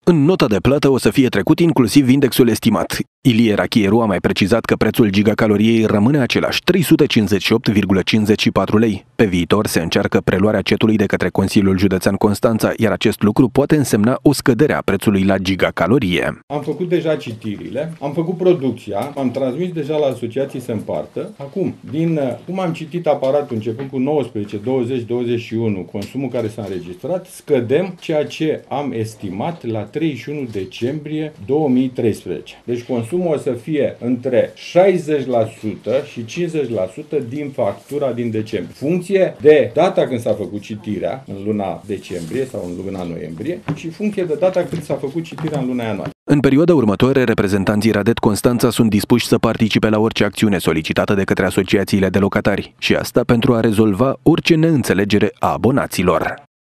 În nota de plată o să fie trecut inclusiv indexul estimat. Ilie Rachieru a mai precizat că prețul gigacaloriei rămâne același, 358,54 lei. Pe viitor se încearcă preluarea cetului de către Consiliul Județean Constanța, iar acest lucru poate însemna o scădere a prețului la gigacalorie. Am făcut deja citirile, am făcut producția, am transmis deja la asociații să împartă. Acum, din cum am citit aparatul începând cu 19, 20, 21, consumul care s-a înregistrat, scădem ceea ce am estimat la 31 decembrie 2013. Deci consumul o să fie între 60% și 50% din factura din decembrie. Funcție de data când s-a făcut citirea, în luna decembrie sau în luna noiembrie, și funcție de data când s-a făcut citirea în luna ianuarie. În perioada următoare, reprezentanții Radet Constanța sunt dispuși să participe la orice acțiune solicitată de către asociațiile de locatari și asta pentru a rezolva orice neînțelegere a abonaților.